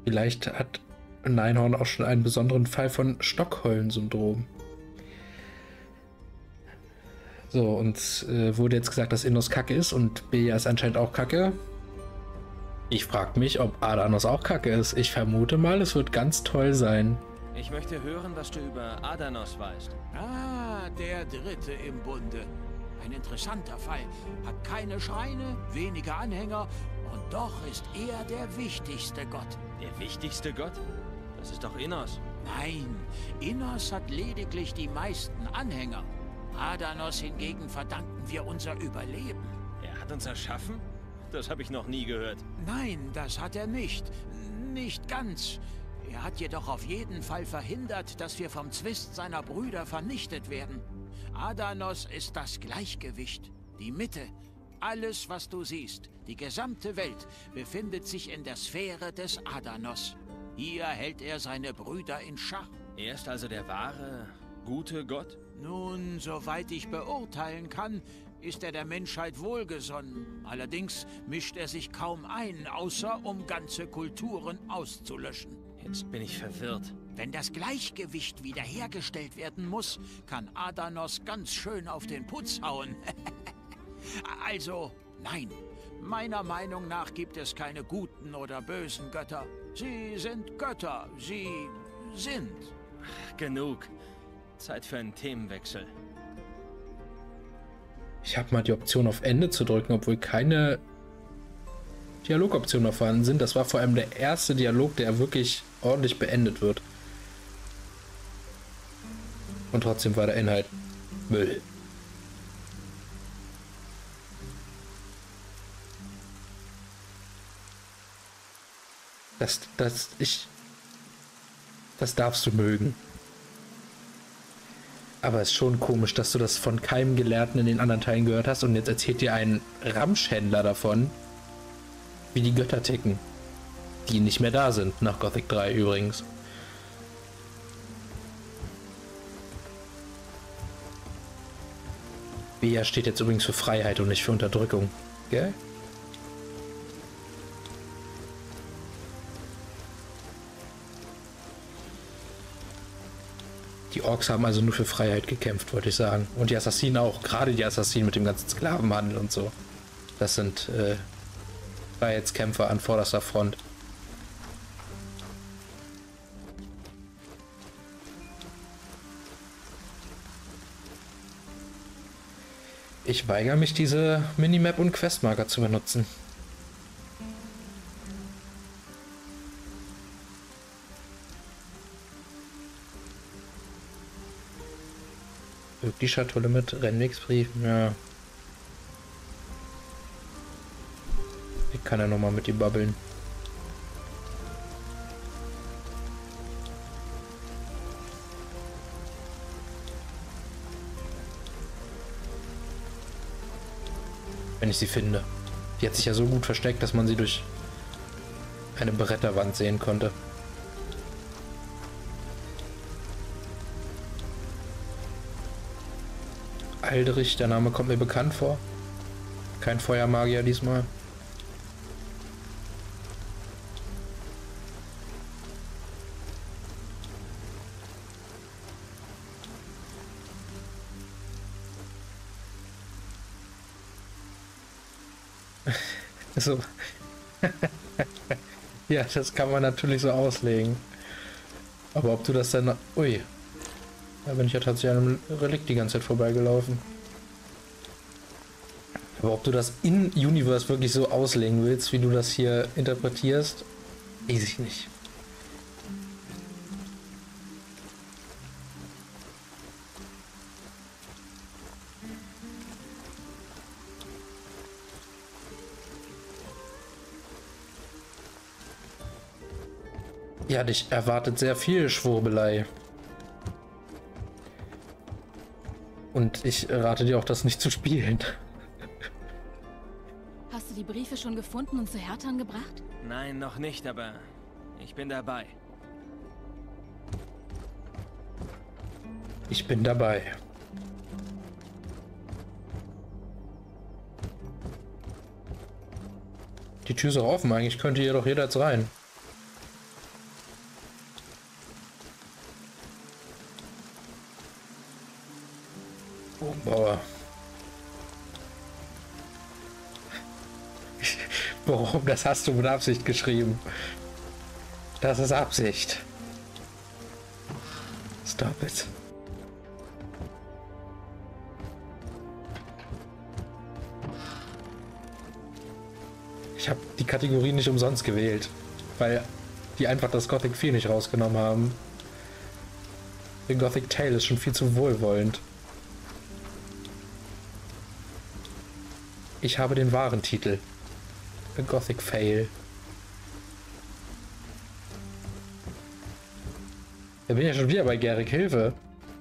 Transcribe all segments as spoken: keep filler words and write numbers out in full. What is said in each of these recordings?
Vielleicht hat Neinhorn auch schon einen besonderen Fall von Stockholm-Syndrom. So, und äh, wurde jetzt gesagt, dass Innos kacke ist und Beja ist anscheinend auch kacke. Ich frage mich, ob Adanos auch kacke ist. Ich vermute mal, es wird ganz toll sein. Ich möchte hören, was du über Adanos weißt. Ah, der Dritte im Bunde. Ein interessanter Fall. Hat keine Schreine, wenige Anhänger und doch ist er der wichtigste Gott. Der wichtigste Gott? Das ist doch Innos. Nein, Innos hat lediglich die meisten Anhänger. Adanos hingegen verdanken wir unser Überleben. Er hat uns erschaffen? Das habe ich noch nie gehört. Nein, das hat er nicht. Nicht ganz. Er hat jedoch auf jeden Fall verhindert, dass wir vom Zwist seiner Brüder vernichtet werden. Adanos ist das Gleichgewicht, die Mitte. Alles, was du siehst, die gesamte Welt, befindet sich in der Sphäre des Adanos. Hier hält er seine Brüder in Schach. Er ist also der wahre, gute Gott? Nun, soweit ich beurteilen kann, ist er der Menschheit wohlgesonnen. Allerdings mischt er sich kaum ein, außer um ganze Kulturen auszulöschen. Jetzt bin ich verwirrt. Wenn das Gleichgewicht wiederhergestellt werden muss, kann Adanos ganz schön auf den Putz hauen. Also, nein. Meiner Meinung nach gibt es keine guten oder bösen Götter. Sie sind Götter. Sie sind. Ach, genug. Zeit für einen Themenwechsel. Ich habe mal die Option auf Ende zu drücken, obwohl keine Dialogoptionen vorhanden sind. Das war vor allem der erste Dialog, der wirklich ordentlich beendet wird. Und trotzdem war der Inhalt Müll. Das, das, ich, das darfst du mögen. Aber es ist schon komisch, dass du das von keinem Gelehrten in den anderen Teilen gehört hast und jetzt erzählt dir ein Ramschhändler davon, wie die Götter ticken. Die nicht mehr da sind, nach Gothic drei übrigens. Beja steht jetzt übrigens für Freiheit und nicht für Unterdrückung. Gell? Die Orks haben also nur für Freiheit gekämpft, wollte ich sagen. Und die Assassinen auch. Gerade die Assassinen mit dem ganzen Sklavenhandel und so. Das sind äh, Freiheitskämpfer an vorderster Front. Ich weigere mich, diese Minimap und Questmarker zu benutzen. Die Schatulle mit Rennwegsbriefen, ja. Ich kann ja nochmal mit ihm babbeln. Wenn ich sie finde. Die hat sich ja so gut versteckt, dass man sie durch eine Bretterwand sehen konnte. Aldrich, der Name kommt mir bekannt vor. Kein Feuermagier diesmal. So. Ja, das kann man natürlich so auslegen. Aber ob du das dann... Ui. Da bin ich ja tatsächlich an einem Relikt die ganze Zeit vorbeigelaufen. Aber ob du das in Universe wirklich so auslegen willst, wie du das hier interpretierst, weiß ich nicht. Ja, dich erwartet sehr viel Schwurbelei. Und ich rate dir auch, das nicht zu spielen. Hast du die Briefe schon gefunden und zu Herthan gebracht? Nein, noch nicht, aber ich bin dabei. Ich bin dabei. Die Tür ist auch offen, eigentlich könnte hier doch jeder jetzt rein. Warum? Das hast du mit Absicht geschrieben. Das ist Absicht. Stop it. Ich habe die Kategorie nicht umsonst gewählt, weil die einfach das Gothic vier nicht rausgenommen haben. Der Gothic Tale ist schon viel zu wohlwollend. Ich habe den wahren Titel. A Gothic Fail. Da bin ich ja schon wieder bei Garrick, Hilfe.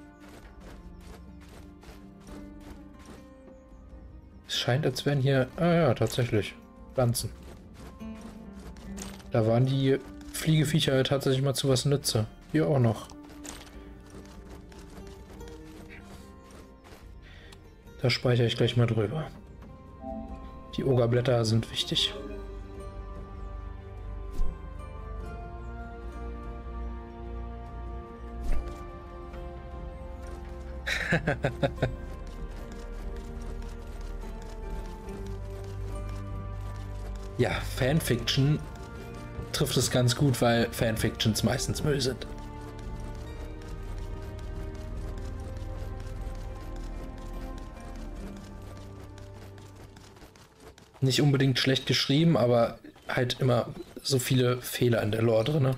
Es scheint, als wären hier... Ah ja, tatsächlich. Pflanzen. Da waren die Fliegeviecher tatsächlich mal zu was nütze. Hier auch noch. Da speichere ich gleich mal drüber. Die Ogerblätter sind wichtig. Ja, Fanfiction trifft es ganz gut, weil Fanfictions meistens Müll sind. Nicht unbedingt schlecht geschrieben, aber halt immer so viele Fehler in der Lore drin.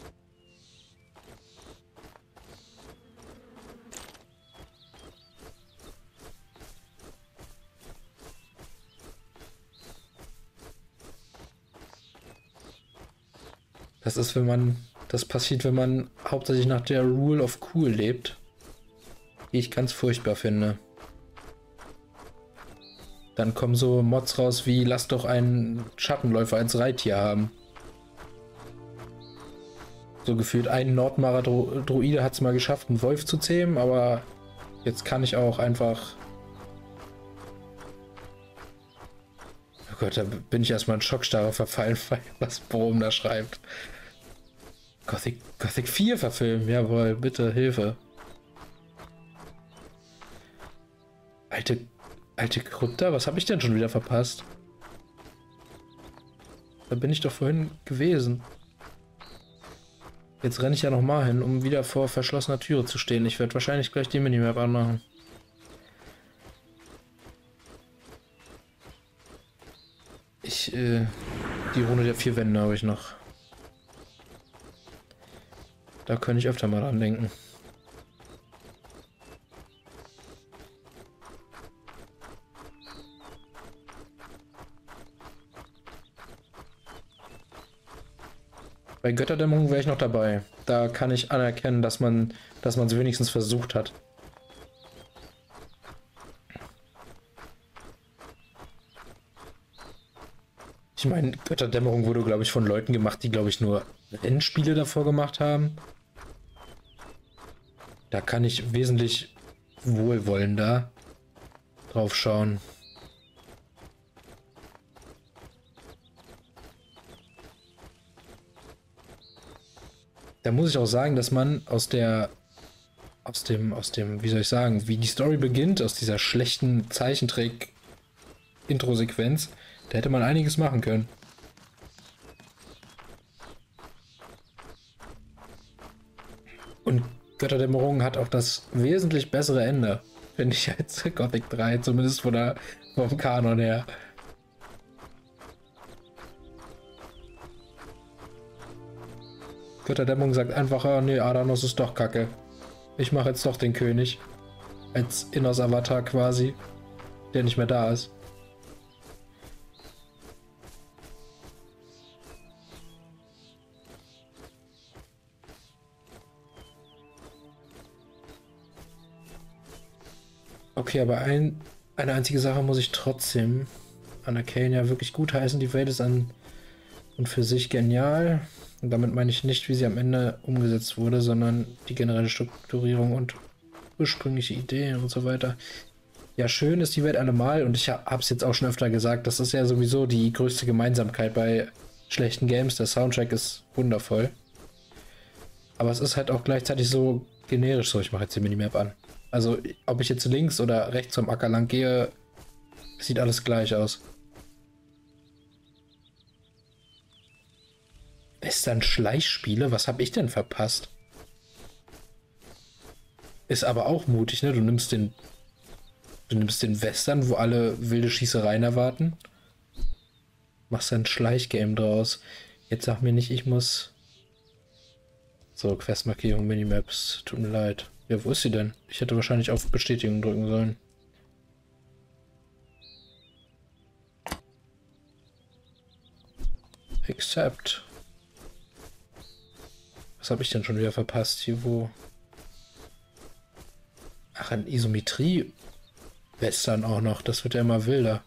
Das ist, wenn man, das passiert, wenn man hauptsächlich nach der Rule of Cool lebt, die ich ganz furchtbar finde. Dann kommen so Mods raus wie, lass doch einen Schattenläufer als Reittier haben. So gefühlt ein Nordmarer Dro Druide hat es mal geschafft, einen Wolf zu zähmen, aber jetzt kann ich auch einfach... Oh Gott, da bin ich erstmal in Schockstarre verfallen, was Brom da schreibt. Gothic, Gothic vier verfilmen, jawohl, bitte, Hilfe. Alte, alte Krypta, was habe ich denn schon wieder verpasst? Da bin ich doch vorhin gewesen. Jetzt renne ich ja noch mal hin, um wieder vor verschlossener Türe zu stehen. Ich werde wahrscheinlich gleich die Minimap anmachen. Ich, äh, die Runde der vier Wände habe ich noch. Da könnte ich öfter mal dran denken. Bei Götterdämmerung wäre ich noch dabei. Da kann ich anerkennen, dass man, dass man es wenigstens versucht hat. Ich meine, Götterdämmerung wurde, glaube ich, von Leuten gemacht, die, glaube ich, nur Rennspiele davor gemacht haben. Da kann ich wesentlich wohlwollender drauf schauen. Da muss ich auch sagen, dass man aus der, aus dem, aus dem, wie soll ich sagen, wie die Story beginnt, aus dieser schlechten Zeichentrick-Intro-Sequenz, da hätte man einiges machen können. Und Götterdämmerung hat auch das wesentlich bessere Ende, finde ich, als Gothic drei, zumindest von der, vom Kanon her. Götterdämmerung sagt einfach, oh, nee, Adanos ist doch kacke. Ich mache jetzt doch den König. Als Innos-Avatar quasi, der nicht mehr da ist. Okay, aber ein, eine einzige Sache muss ich trotzdem an Arcane ja wirklich gut heißen. Die Welt ist an und für sich genial. Und damit meine ich nicht, wie sie am Ende umgesetzt wurde, sondern die generelle Strukturierung und ursprüngliche Ideen und so weiter. Ja, schön ist die Welt allemal und ich habe es jetzt auch schon öfter gesagt, das ist ja sowieso die größte Gemeinsamkeit bei schlechten Games. Der Soundtrack ist wundervoll. Aber es ist halt auch gleichzeitig so generisch so. Ich mache jetzt die Minimap an. Also, ob ich jetzt links oder rechts vom Acker lang gehe, sieht alles gleich aus. Western-Schleichspiele? Was habe ich denn verpasst? Ist aber auch mutig, ne? Du nimmst den, du nimmst den Western, wo alle wilde Schießereien erwarten. Machst ein Schleichgame draus. Jetzt sag mir nicht, ich muss... So, Questmarkierung, Minimaps. Tut mir leid. Ja, wo ist sie denn? Ich hätte wahrscheinlich auf Bestätigung drücken sollen. Accept. Was habe ich denn schon wieder verpasst? Hier wo... Ach, ein Isometrie-Western auch noch. Das wird ja immer wilder.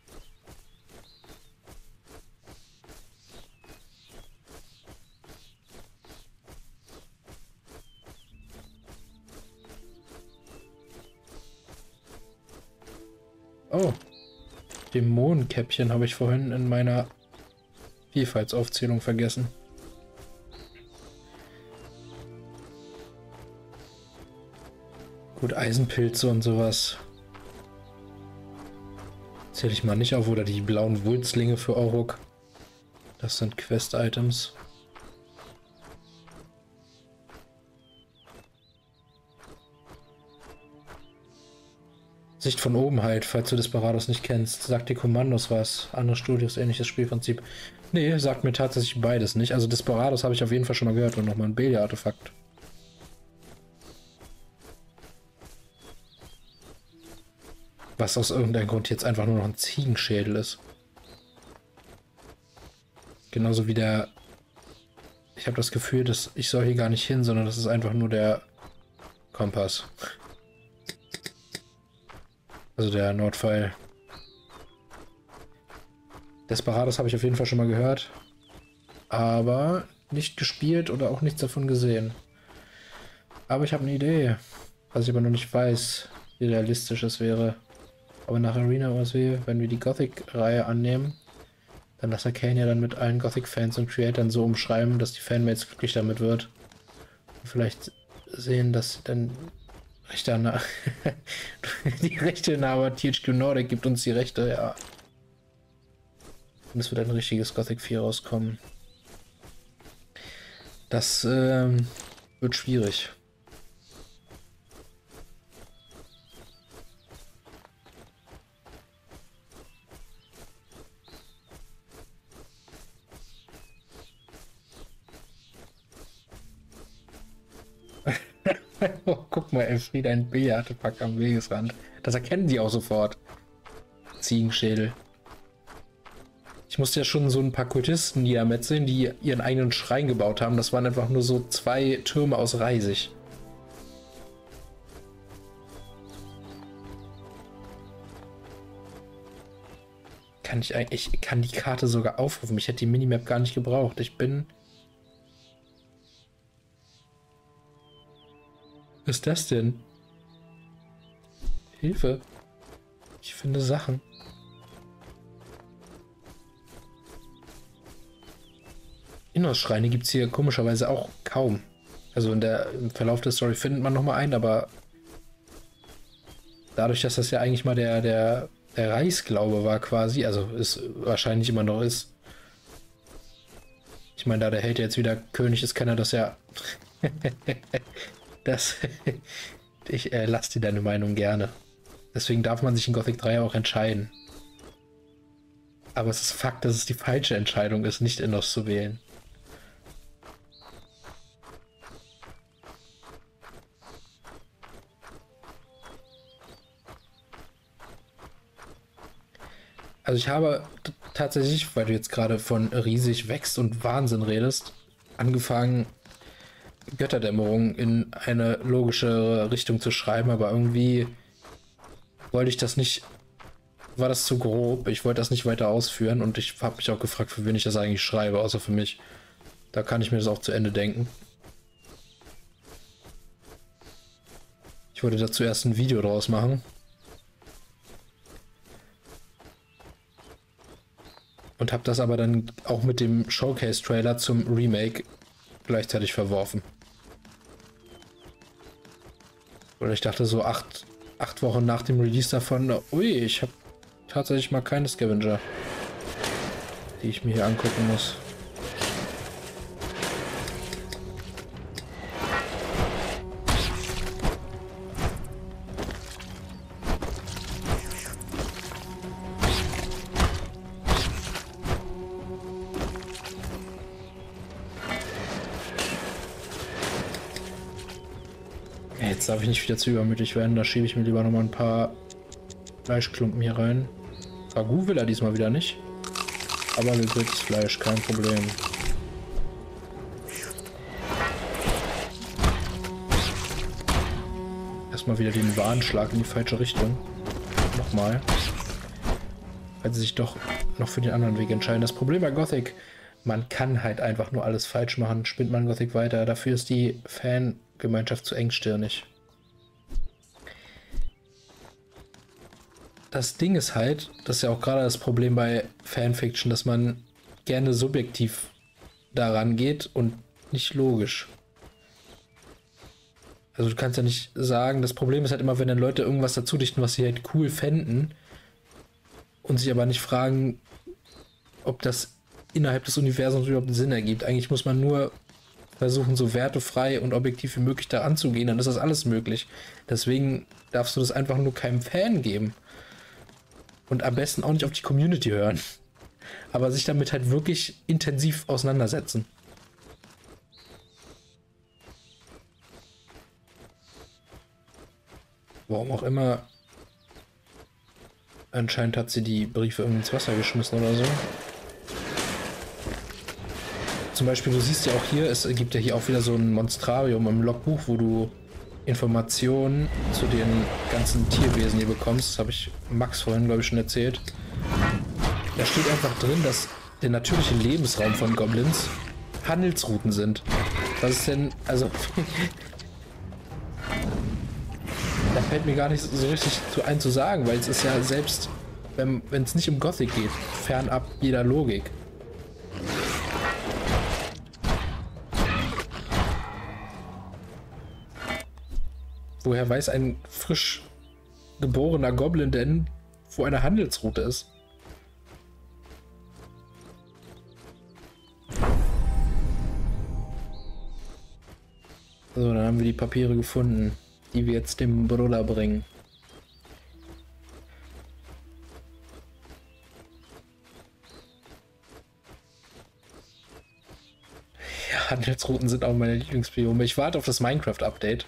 Oh. Dämonenkäppchen habe ich vorhin in meiner Vielfaltsaufzählung vergessen. Gut, Eisenpilze und sowas. Zähle ich mal nicht auf. Oder die blauen Wulzlinge für Oruk. Das sind Quest-Items. Sicht von oben halt, falls du Desperados nicht kennst. Sagt die Kommandos was? Andere Studios, ähnliches Spielprinzip. Nee, sagt mir tatsächlich beides nicht. Also Desperados habe ich auf jeden Fall schon mal gehört und nochmal ein Belia-Artefakt. Was aus irgendeinem Grund jetzt einfach nur noch ein Ziegenschädel ist. Genauso wie der... Ich habe das Gefühl, dass ich soll hier gar nicht hin, sondern das ist einfach nur der Kompass. Also der Nordpfeil. Desperados habe ich auf jeden Fall schon mal gehört. Aber nicht gespielt oder auch nichts davon gesehen. Aber ich habe eine Idee. Was ich aber noch nicht weiß, wie realistisch es wäre. Aber nach Arena O S W, wenn wir die Gothic-Reihe annehmen, dann lass Arcane ja dann mit allen Gothic-Fans und Creatoren so umschreiben, dass die Fanmates glücklich damit wird. Und vielleicht sehen, dass dann Rechte an die Rechte in aber T H Q Nordic gibt uns die Rechte, ja. Und es wird ein richtiges Gothic vier rauskommen. Das ähm, wird schwierig. Oh, guck mal, Elfriede, ein B-Artefakt am Wegesrand. Das erkennen die auch sofort. Ziegenschädel. Ich musste ja schon so ein paar Kultisten niedermetzeln, die ihren eigenen Schrein gebaut haben. Das waren einfach nur so zwei Türme aus Reisig. Kann ich eigentlich, ich kann die Karte sogar aufrufen. Ich hätte die Minimap gar nicht gebraucht. Ich bin... Was ist das denn? Hilfe. Ich finde Sachen. Innersschreine gibt es hier komischerweise auch kaum. Also in der, im Verlauf der Story findet man nochmal einen, aber dadurch, dass das ja eigentlich mal der, der, der Reichsglaube war quasi, also es wahrscheinlich immer noch ist. Ich meine, da der Held jetzt wieder König ist, kann er das ja... Das, ich äh, lasse dir deine Meinung gerne. Deswegen darf man sich in Gothic drei auch entscheiden. Aber es ist Fakt, dass es die falsche Entscheidung ist, nicht Innos zu wählen. Also ich habe tatsächlich, weil du jetzt gerade von riesig wächst und Wahnsinn redest, angefangen... Götterdämmerung in eine logische Richtung zu schreiben, aber irgendwie wollte ich das nicht, war das zu grob, ich wollte das nicht weiter ausführen und ich habe mich auch gefragt, für wen ich das eigentlich schreibe, außer für mich. Da kann ich mir das auch zu Ende denken. Ich wollte dazu erst ein Video draus machen. Und habe das aber dann auch mit dem Showcase-Trailer zum Remake gleichzeitig verworfen. Oder ich dachte so acht, acht Wochen nach dem Release davon, ui, ich habe tatsächlich mal keine Scavenger, die ich mir hier angucken muss. Jetzt darf ich nicht wieder zu übermütig werden, da schiebe ich mir lieber nochmal ein paar Fleischklumpen hier rein. Ragout will er diesmal wieder nicht. Aber gegrilltes Fleisch, kein Problem. Erstmal wieder den Warnschlag in die falsche Richtung. Nochmal. Weil sie sich doch noch für den anderen Weg entscheiden. Das Problem bei Gothic, man kann halt einfach nur alles falsch machen. Spinnt man Gothic weiter. Dafür ist die Fangemeinschaft zu engstirnig. Das Ding ist halt, das ist ja auch gerade das Problem bei Fanfiction, dass man gerne subjektiv daran geht und nicht logisch. Also du kannst ja nicht sagen, das Problem ist halt immer, wenn dann Leute irgendwas dazu dichten, was sie halt cool fänden und sich aber nicht fragen, ob das innerhalb des Universums überhaupt Sinn ergibt. Eigentlich muss man nur versuchen, so wertefrei und objektiv wie möglich da anzugehen, dann ist das alles möglich. Deswegen darfst du das einfach nur keinem Fan geben. Und am besten auch nicht auf die Community hören. Aber sich damit halt wirklich intensiv auseinandersetzen. Warum auch immer. Anscheinend hat sie die Briefe irgendwie ins Wasser geschmissen oder so. Zum Beispiel, du siehst ja auch hier, es gibt ja hier auch wieder so ein Monstrarium im Logbuch, wo du Informationen zu den ganzen Tierwesen hier bekommst. Das habe ich Max vorhin, glaube ich, schon erzählt. Da steht einfach drin, dass der natürliche Lebensraum von Goblins Handelsrouten sind. Was ist denn, also... da fällt mir gar nicht so richtig zu ein zu sagen, weil es ist ja selbst, wenn es nicht um Gothic geht, fernab jeder Logik. Woher weiß ein frisch geborener Goblin denn, wo eine Handelsroute ist? So, dann haben wir die Papiere gefunden, die wir jetzt dem Bruder bringen. Ja, Handelsrouten sind auch meine Lieblingsbiome. Ich warte auf das Minecraft-Update,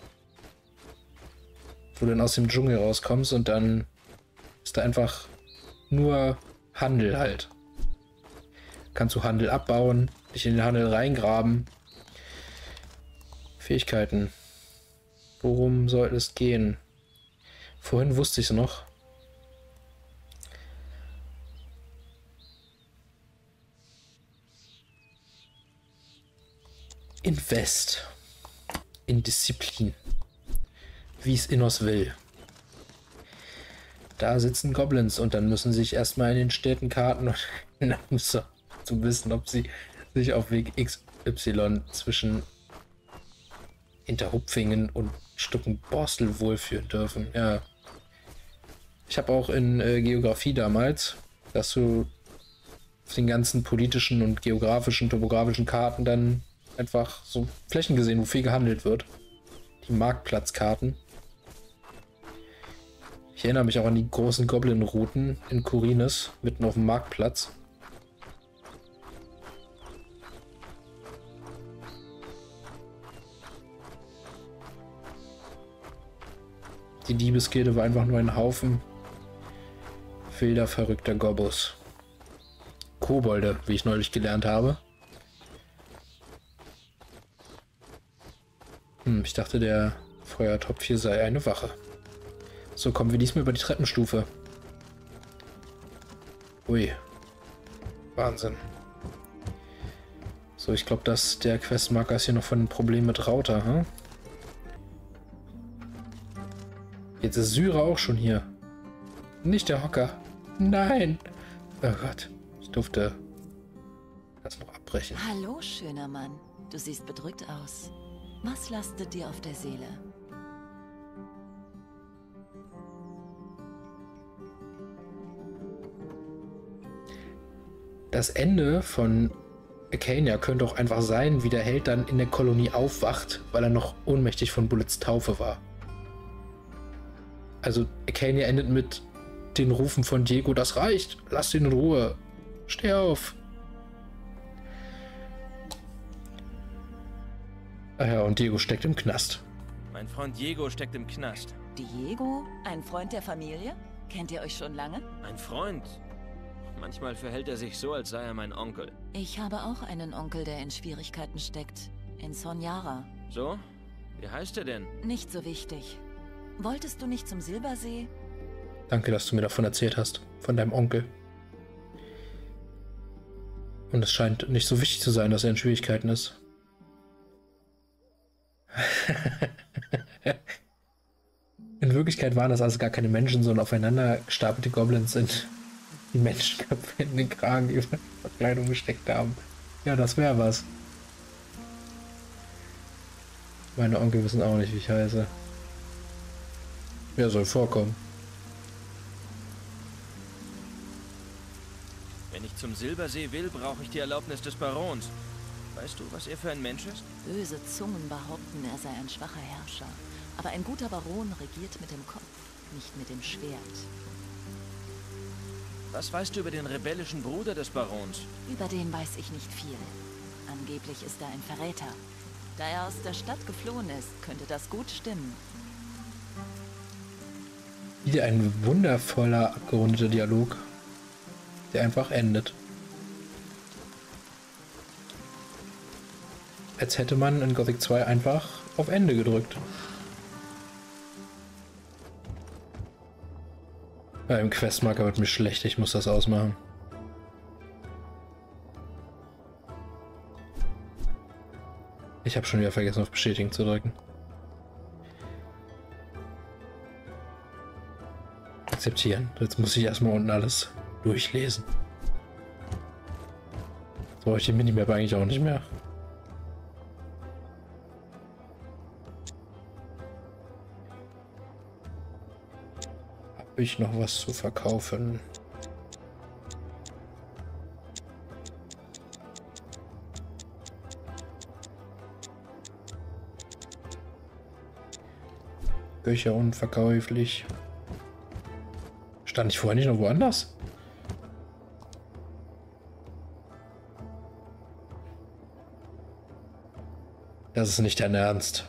wo du dann aus dem Dschungel rauskommst und dann ist da einfach nur Handel halt. Kannst du Handel abbauen, dich in den Handel reingraben. Fähigkeiten. Worum soll es gehen? Vorhin wusste ich es noch. Invest in Disziplin. Wie es Innos will. Da sitzen Goblins und dann müssen sie sich erstmal in den Städtenkarten und zu, zu wissen, ob sie sich auf Weg X Y zwischen Hinterhupfingen und Stuckenborstel wohlfühlen dürfen. Ja. Ich habe auch in äh, Geografie damals, dass du auf den ganzen politischen und geografischen, topografischen Karten dann einfach so Flächen gesehen, wo viel gehandelt wird. Die Marktplatzkarten. Ich erinnere mich auch an die großen Goblin-Routen in Khorinis, mitten auf dem Marktplatz. Die Diebesgilde war einfach nur ein Haufen wilder, verrückter Gobbos. Kobolde, wie ich neulich gelernt habe. Hm, ich dachte, der Feuertopf hier sei eine Wache. So, kommen wir diesmal über die Treppenstufe. Ui. Wahnsinn. So, ich glaube, dass der Questmarker ist hier noch von dem Problem mit Rauter, hm? Jetzt ist Syra auch schon hier. Nicht der Hocker. Nein. Oh Gott. Ich durfte das noch abbrechen. Hallo, schöner Mann. Du siehst bedrückt aus. Was lastet dir auf der Seele? Das Ende von Acacia könnte auch einfach sein, wie der Held dann in der Kolonie aufwacht, weil er noch ohnmächtig von Bullets Taufe war. Also Acacia endet mit den Rufen von Diego, das reicht, lass ihn in Ruhe, steh auf. Ah ja, und Diego steckt im Knast. Mein Freund Diego steckt im Knast. Diego? Ein Freund der Familie? Kennt ihr euch schon lange? Ein Freund? Manchmal verhält er sich so, als sei er mein Onkel. Ich habe auch einen Onkel, der in Schwierigkeiten steckt. In Sonjara. So? Wie heißt er denn? Nicht so wichtig. Wolltest du nicht zum Silbersee? Danke, dass du mir davon erzählt hast. Von deinem Onkel. Und es scheint nicht so wichtig zu sein, dass er in Schwierigkeiten ist. In Wirklichkeit waren das also gar keine Menschen, sondern aufeinander gestapelte Goblins sind, die Menschenköpfe in den Kragen über die Verkleidung gesteckt haben. Ja, das wäre was. Meine Onkel wissen auch nicht, wie ich heiße. Ja, soll vorkommen. Wenn ich zum Silbersee will, brauche ich die Erlaubnis des Barons. Weißt du, was er für ein Mensch ist? Böse Zungen behaupten, er sei ein schwacher Herrscher. Aber ein guter Baron regiert mit dem Kopf, nicht mit dem Schwert. Was weißt du über den rebellischen Bruder des Barons? Über den weiß ich nicht viel. Angeblich ist er ein Verräter. Da er aus der Stadt geflohen ist, könnte das gut stimmen. Wieder ein wundervoller, abgerundeter Dialog, der einfach endet. Als hätte man in Gothic zwei einfach auf Ende gedrückt. Ja, im Questmarker wird mir schlecht, ich muss das ausmachen. Ich habe schon wieder vergessen, auf Bestätigen zu drücken. Akzeptieren. Jetzt muss ich erstmal unten alles durchlesen. Jetzt brauche ich die Minimap eigentlich auch nicht mehr. Habe ich noch was zu verkaufen? Bücher unverkäuflich. Stand ich vorher nicht noch woanders? Das ist nicht dein Ernst.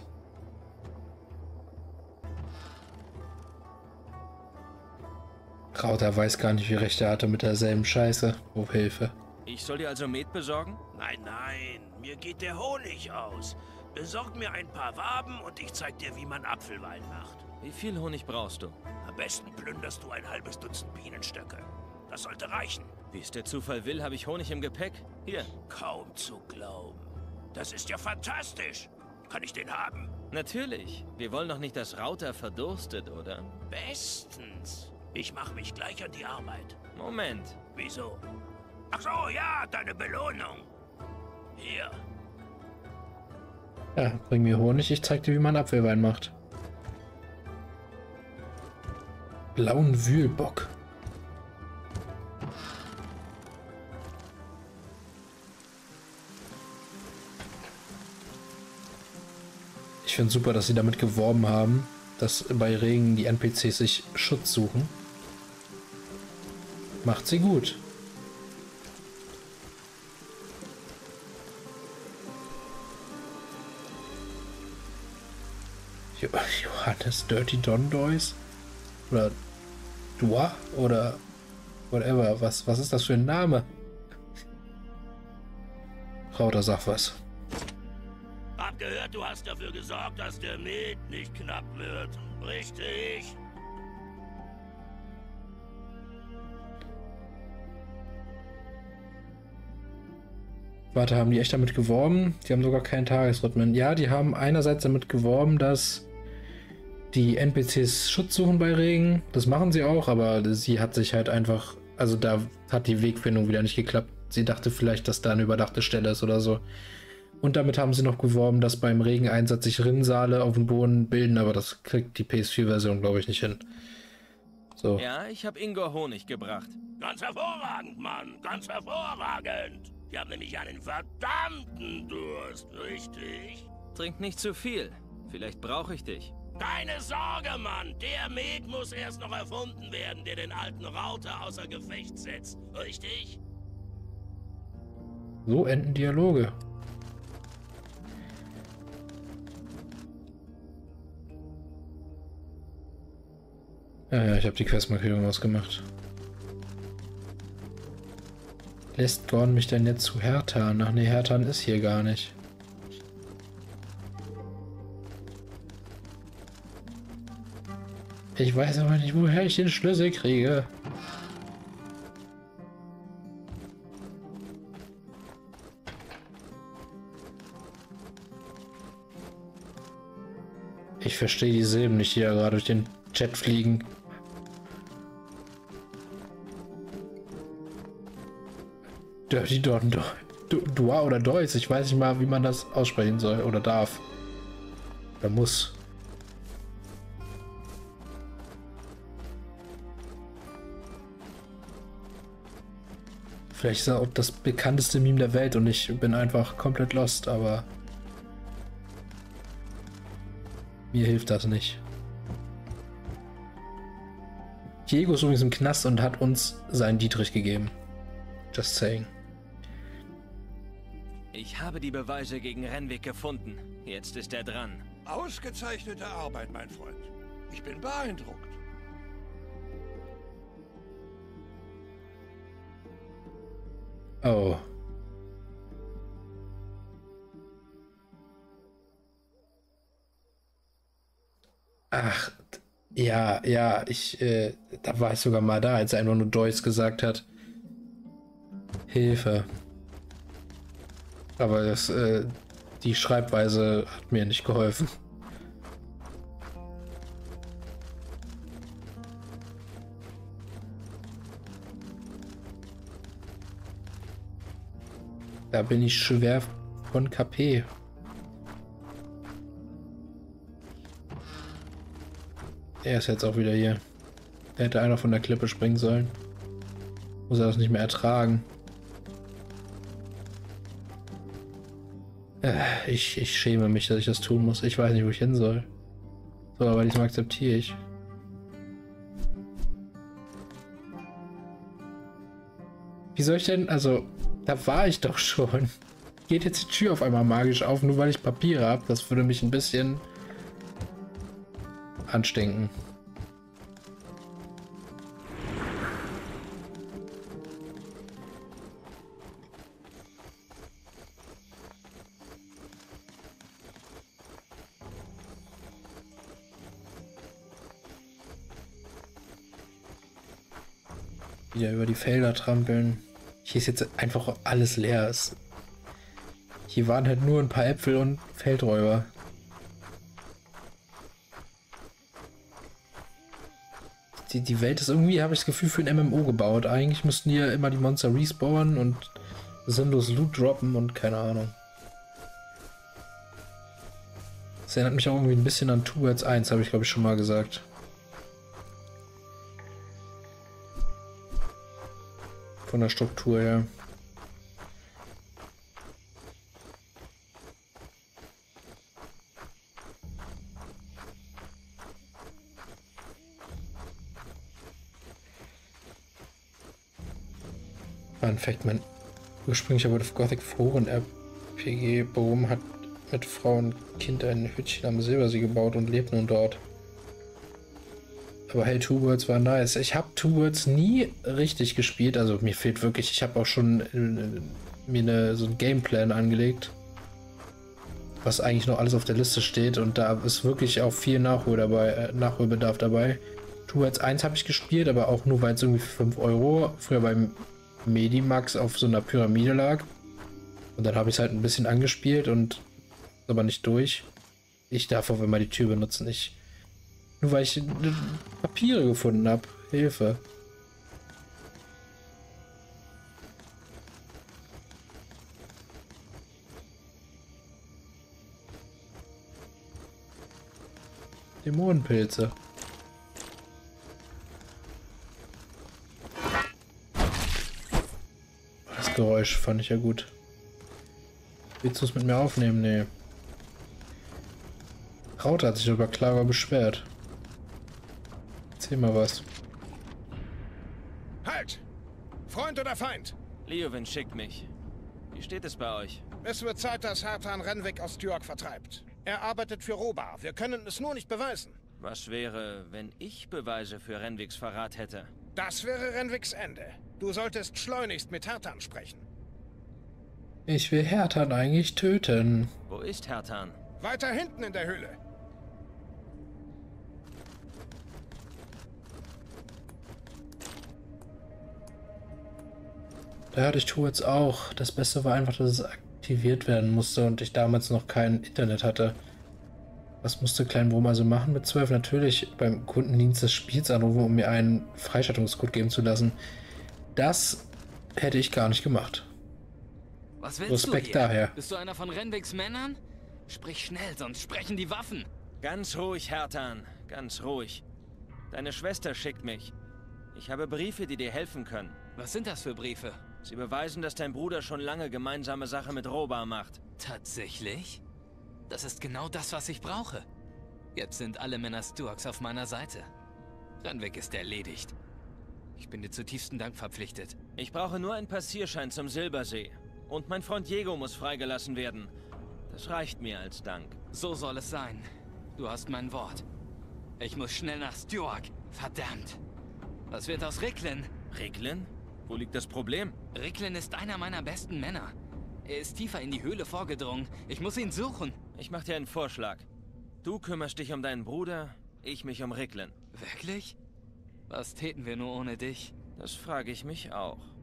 Krauter weiß gar nicht, wie recht er hatte mit derselben Scheiße. Oh, Hilfe. Ich soll dir also Met besorgen? Nein, nein, mir geht der Honig aus. Besorg mir ein paar Waben und ich zeig dir, wie man Apfelwein macht. Wie viel Honig brauchst du? Am besten plünderst du ein halbes Dutzend Bienenstöcke. Das sollte reichen. Wie es der Zufall will, habe ich Honig im Gepäck. Hier. Kaum zu glauben. Das ist ja fantastisch. Kann ich den haben? Natürlich. Wir wollen doch nicht, dass Rauter verdurstet, oder? Bestens. Ich mache mich gleich an die Arbeit. Moment. Wieso? Ach so, ja, deine Belohnung. Hier. Ja, bring mir Honig, ich zeig dir, wie man Apfelwein macht. Blauen Wühlbock. Ich finde super, dass sie damit geworben haben, dass bei Regen die N P Cs sich Schutz suchen. Macht sie gut. Jo Johannes Dirty Don Dois? Oder Dua? Oder whatever. Was, was ist das für ein Name? Rauter, sag was. Hab gehört, du hast dafür gesorgt, dass der Met nicht knapp wird. Richtig? Warte, haben die echt damit geworben? Die haben sogar keinen Tagesrhythmen. Ja, die haben einerseits damit geworben, dass die N P Cs Schutz suchen bei Regen. Das machen sie auch, aber sie hat sich halt einfach... Also da hat die Wegfindung wieder nicht geklappt. Sie dachte vielleicht, dass da eine überdachte Stelle ist oder so. Und damit haben sie noch geworben, dass beim Regeneinsatz sich Rinnsale auf dem Boden bilden, aber das kriegt die P S vier Version, glaube ich, nicht hin. So. Ja, ich habe Ingor Honig gebracht. Ganz hervorragend, Mann. Ganz hervorragend. Ich habe nämlich einen verdammten Durst, richtig? Trink nicht zu viel. Vielleicht brauche ich dich. Keine Sorge, Mann. Der Met muss erst noch erfunden werden, der den alten Rauter außer Gefecht setzt. Richtig? So enden Dialoge. Ja, ja, ich habe die Questmarkierung ausgemacht. Lässt Gordon mich denn jetzt zu Hertan? Ach nee, Hertan ist hier gar nicht. Ich weiß aber nicht, woher ich den Schlüssel kriege. Ich verstehe die Silben nicht, die da gerade durch den Chat fliegen. Dirty Don, Dua oder Deutsch, ich weiß nicht mal, wie man das aussprechen soll oder darf. Oder muss. Vielleicht ist er auch das bekannteste Meme der Welt und ich bin einfach komplett lost, aber mir hilft das nicht. Diego ist übrigens im Knast und hat uns seinen Dietrich gegeben. Just saying. Ich habe die Beweise gegen Renwick gefunden. Jetzt ist er dran. Ausgezeichnete Arbeit, mein Freund. Ich bin beeindruckt. Oh. Ach, ja, ja, ich, äh, da war ich sogar mal da, als er einfach nur Deutsch gesagt hat. Hilfe. Aber das, äh, die Schreibweise hat mir nicht geholfen. Da bin ich schwer von K P. Er ist jetzt auch wieder hier. Da hätte einer von der Klippe springen sollen. Muss er das nicht mehr ertragen. Äh, ich, ich schäme mich, dass ich das tun muss. Ich weiß nicht, wo ich hin soll. So, aber diesmal akzeptiere ich. Wie soll ich denn, also, da war ich doch schon. Geht jetzt die Tür auf einmal magisch auf, nur weil ich Papiere habe? Das würde mich ein bisschen anstinken. Wieder über die Felder trampeln. Hier ist jetzt einfach alles leer. Hier waren halt nur ein paar Äpfel und Feldräuber. Die, die Welt ist irgendwie, habe ich das Gefühl, für ein M M O gebaut. Eigentlich müssten hier immer die Monster respawnen und sinnlos Loot droppen und keine Ahnung. Das erinnert mich auch irgendwie ein bisschen an Two Worlds eins, habe ich glaube ich schon mal gesagt. Von der Struktur her. Fun Fact, mein ursprünglicher World of Gothic Foren R P G Boom hat mit Frau und Kind ein Hütchen am Silbersee gebaut und lebt nun dort. Aber hey, Two Worlds war nice. Ich habe Two Worlds nie richtig gespielt, also mir fehlt wirklich, ich habe auch schon äh, mir eine, so einen Gameplan angelegt, was eigentlich noch alles auf der Liste steht und da ist wirklich auch viel Nachhol dabei, äh, Nachholbedarf dabei. Two Worlds eins habe ich gespielt, aber auch nur, weil es irgendwie für fünf Euro früher beim Medimax auf so einer Pyramide lag und dann habe ich es halt ein bisschen angespielt und aber nicht durch. Ich darf auch immer die Tür benutzen, ich nur weil ich Papiere gefunden habe. Hilfe. Dämonenpilze. Das Geräusch fand ich ja gut. Willst du es mit mir aufnehmen? Nee. Raute hat sich über Clara beschwert. Erzähl mal was. Halt! Freund oder Feind? Leowen schickt mich. Wie steht es bei euch? Es wird Zeit, dass Hertan Renwick aus Duag vertreibt. Er arbeitet für Robar. Wir können es nur nicht beweisen. Was wäre, wenn ich Beweise für Renwigs Verrat hätte? Das wäre Renwigs Ende. Du solltest schleunigst mit Hertan sprechen. Ich will Hertan eigentlich töten. Wo ist Hertan? Weiter hinten in der Höhle. Ja, ich tue jetzt auch. Das Beste war einfach, dass es aktiviert werden musste und ich damals noch kein Internet hatte. Was musste Kleinwurm also machen mit zwölf? Natürlich beim Kundendienst des Spiels anrufen, um mir einen Freischaltungscode geben zu lassen. Das hätte ich gar nicht gemacht. Was willst Respekt du hier? daher. Bist du einer von Renwigs Männern? Sprich schnell, sonst sprechen die Waffen. Ganz ruhig, Hertan. Ganz ruhig. Deine Schwester schickt mich. Ich habe Briefe, die dir helfen können. Was sind das für Briefe? Sie beweisen, dass dein Bruder schon lange gemeinsame Sache mit Robar macht. Tatsächlich? Das ist genau das, was ich brauche. Jetzt sind alle Männer Stuarks auf meiner Seite. Renwig ist erledigt. Ich bin dir zutiefsten Dank verpflichtet. Ich brauche nur einen Passierschein zum Silbersee. Und mein Freund Diego muss freigelassen werden. Das reicht mir als Dank. So soll es sein. Du hast mein Wort. Ich muss schnell nach Stuark. Verdammt. Was wird aus Ricklin? Ricklin? Wo liegt das Problem? Ricklin ist einer meiner besten Männer. Er ist tiefer in die Höhle vorgedrungen. Ich muss ihn suchen. Ich mach dir einen Vorschlag. Du kümmerst dich um deinen Bruder, ich mich um Ricklin. Wirklich? Was täten wir nur ohne dich? Das frage ich mich auch.